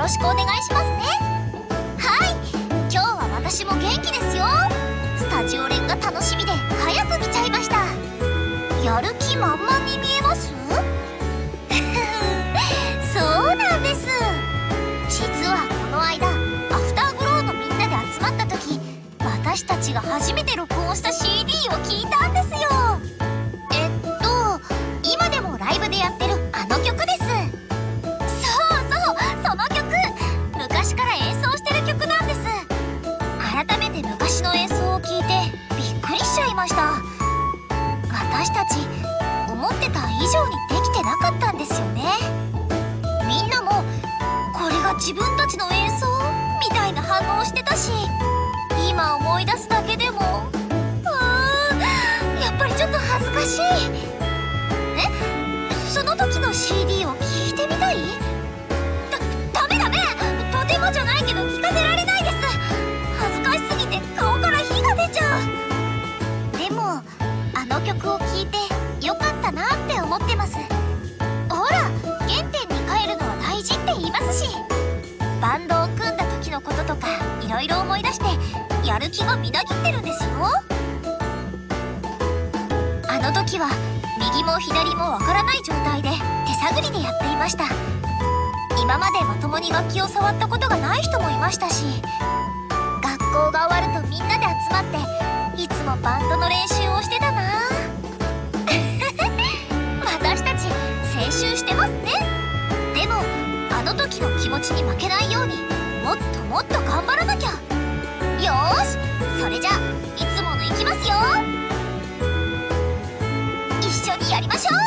しくお願いしますね。はい、今日は私も元気ですよ。スタジオ連が楽しみで早く来ちゃいました。やる気満々に見えます？そうなんです。実はこの間アフターグローのみんなで集まった時、私たちが初めて録音した CD を聴いたんですよ。今でもライブでやってるあの曲です。その曲、昔から演奏してる曲なんです。改めて昔の演奏を聴いてびっくりしちゃいました。私たち思ってた以上にできてなかったんですよね。みんなもこれが自分たちの演奏みたいな反応してたし、今思い出すだけでもやっぱりちょっと恥ずかしい。その時の CD を聴いてみたい？ダメとてもじゃないけど聞かせられないです。恥ずかしすぎて顔から火が出ちゃう。でもあの曲を聴いてよかったなって思ってます。ほら、原点に帰るのは大事って言いますし、バンドを組んだ時のこととかいろいろ思い出してやる気がみなぎってるんですよ。あの時は右も左もわからない状態で手探りでやっていました。今までまともに楽器を触ったことがない人もいましたし、学校が終わるとみんなで集まっていつもバンドの練習をしてたな。私たち青春してますね。でもあの時の気持ちに負けないようにもっともっと頑張らなきゃ。よーし、それじゃいつものいきますよ。一緒にやりましょう。